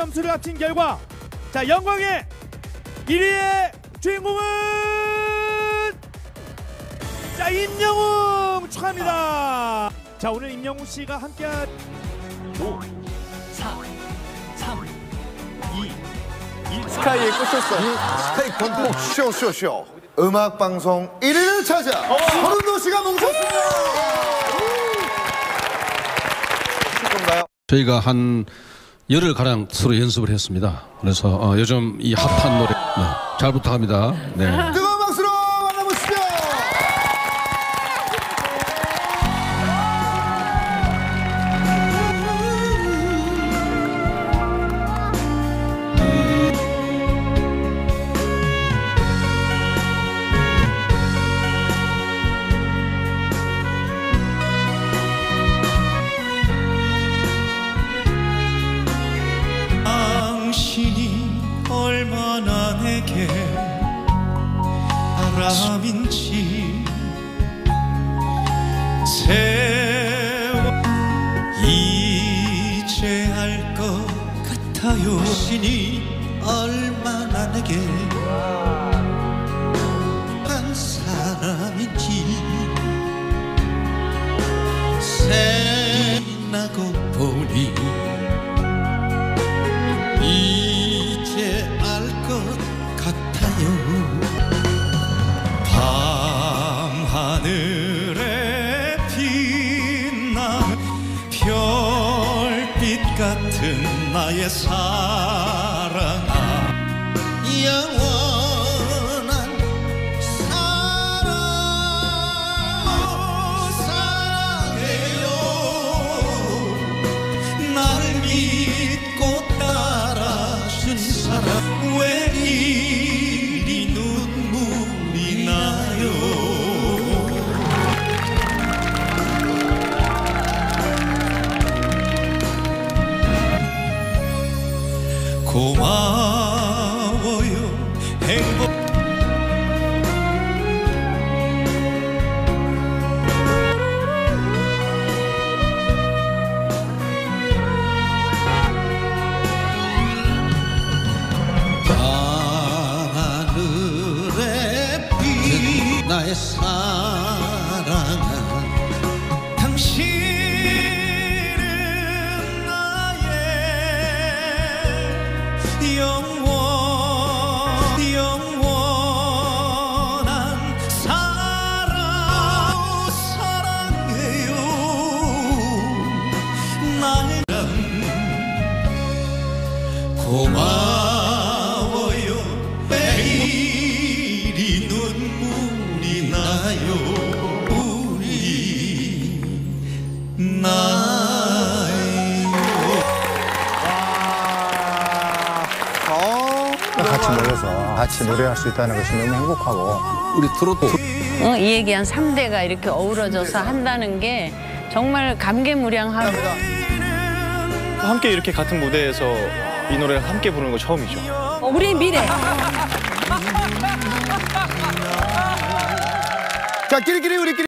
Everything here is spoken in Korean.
점수를 합친 결과 자 영광의 1위의 주인공은 자 임영웅 축하합니다. 자 오늘 임영웅 씨가 함께한 5, 4, 3, 2, 1 스카이에 꽂혔어. 스카이 권폭 쇼쇼쇼 음악방송 1위를 차지한 서른도 씨가 뭉쳤습니다. 건가요? 저희가 한 열흘가량 서로 연습을 했습니다. 그래서 요즘 이 핫한 노래 잘 부탁합니다. 네. 뜨거운 박수로 만나보시죠. 당신이 얼마나 내게 사람인지 이제 알 것 같아요. 당신이 얼마나 내게 한 사람인지 생각나고 보니 이제 알 것 같아요. 밤하늘에 빛나는 별빛 같은 나의 사랑아 영원한 사랑 사랑해요. 날 믿고 따라준 사람 왜 이리 눈물이 나요. 고마워요 행복 하늘의 빛 나의 사랑아 당신은 나의 영원한 사랑 사랑해요. 나의 고마워요. 왜 이리 눈물이 나요. 우리 같이 모여서 같이 노래할 수 있다는 것이 너무 행복하고 우리 트로트 이 얘기한 3대가 이렇게 어우러져서 한다는 게 정말 감개무량하고 함께 이렇게 같은 무대에서 이 노래를 함께 부르는 거 처음이죠. 우리의 미래. 자 끼리끼리 우리끼리.